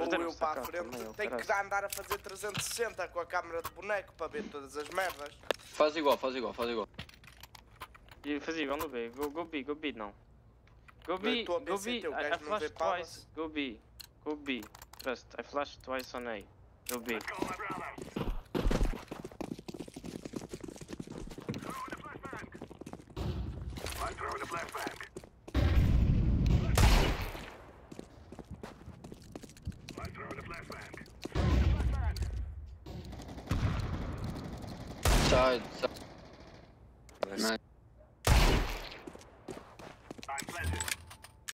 Ou eu para a frente tenho que andar a fazer 360 com a câmera de boneco para ver todas as merdas. Faz igual, faz igual, faz igual. E faz igual no B. Go B não. Go B, Estou a go BCT, B. o gajo I não vê flashed palas. twice. Go B. Go B. Trust. I flashed twice on A. Go B. Side, side.